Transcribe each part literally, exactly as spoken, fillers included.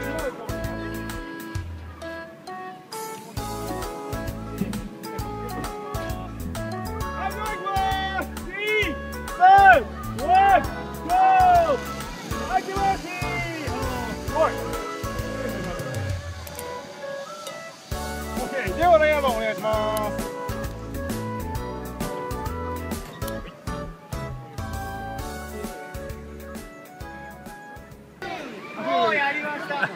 ではレイヤードお願いします。 もうやりました。はい。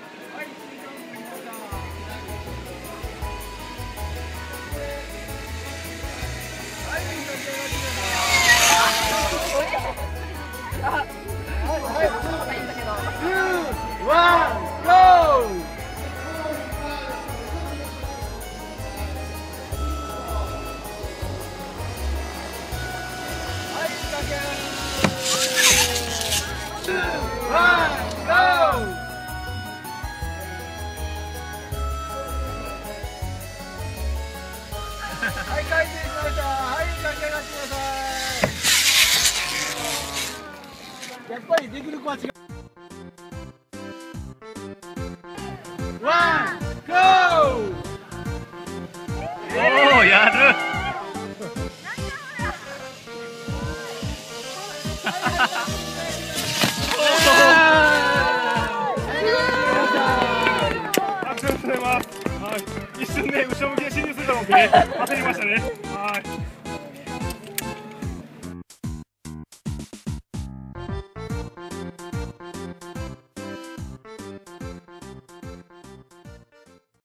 はい、回転しました。はい、駆け上がってください。やっぱりできる子は違う。ワン、ゴー。 おお、やる。 ありがとうございます。はい、一瞬ね、後ろ向きで侵入すると思ってね、焦りましたね。はい。